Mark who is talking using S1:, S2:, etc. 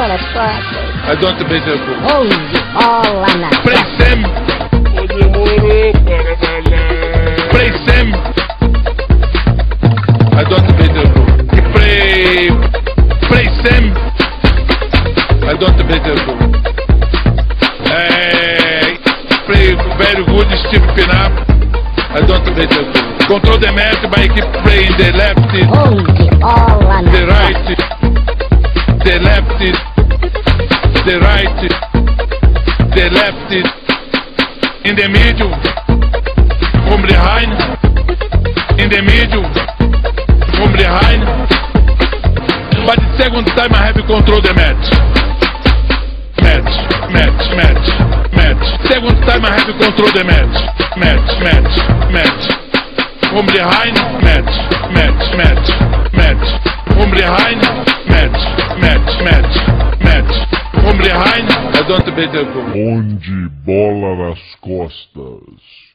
S1: bola nas costas.
S2: I don't beat the goal.
S1: Onde bola nas
S2: Play
S1: costas.
S2: Sam. Play Sam. I don't beat the goal. Play Sam. I don't beat the goal. Play very good Steve Pinap. I don't beat the goal. Control the match by keep playing the left,
S1: Onde bola nas
S2: the right, the left, the right, the left, in the middle, from behind, in the middle, from behind. But the second time I have control the match. Second time I have control the match. From behind, match. From behind, match. From behind, I don't beat the goal.
S3: Onde bola nas costas.